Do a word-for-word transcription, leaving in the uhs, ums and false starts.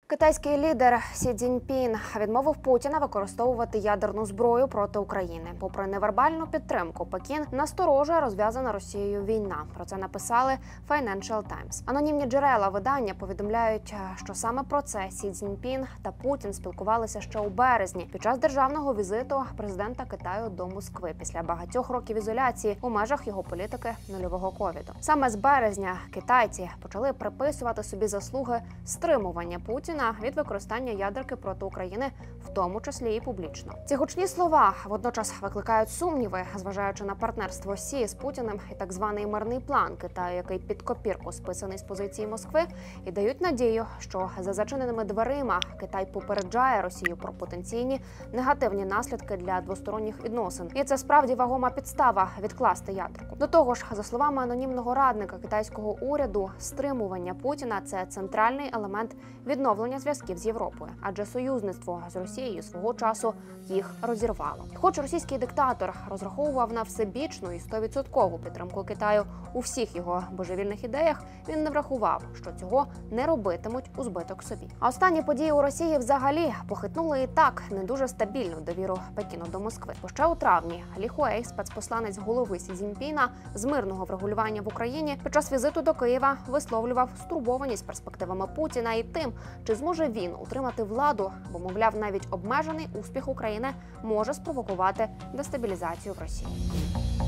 Китайський лідер Сі Цзіньпін відмовив Путіна використовувати ядерну зброю проти України. Попри невербальну підтримку, Пекін насторожує розв'язана Росією війна. Про це написали Financial Times. Анонімні джерела видання повідомляють, що саме про це Сі Цзіньпін та Путін спілкувалися ще у березні під час державного візиту президента Китаю до Москви після багатьох років ізоляції у межах його політики нульового ковіду. Саме з березня китайці почали приписувати собі заслуги стримування Путіна від використання ядерки проти України, в тому числі і публічно. Ці гучні слова водночас викликають сумніви, зважаючи на партнерство Сі з Путіним і так званий мирний план Китаю, який під копірку списаний з позиції Москви, і дають надію, що за зачиненими дверима Китай попереджає Росію про потенційні негативні наслідки для двосторонніх відносин. І це справді вагома підстава відкласти ядерку. До того ж, за словами анонімного радника китайського уряду, стримування Путіна – це центральний елемент відновлення зв'язків з Європою, адже союзництво з Росією свого часу їх розірвало. Хоч російський диктатор розраховував на всебічну і стовідсоткову підтримку Китаю у всіх його божевільних ідеях, він не врахував, що цього не робитимуть у збиток собі. А останні події у Росії взагалі похитнули і так не дуже стабільну довіру Пекіну до Москви. Бо ще у травні Лі Хуей, спецпосланець голови Сі Цзіньпіна з мирного врегулювання в Україні, під час візиту до Києва висловлював стурбованість перспективами Путіна і тим, чи зможе він утримати владу, бо, мовляв, навіть обмежений успіх України може спровокувати дестабілізацію в Росії.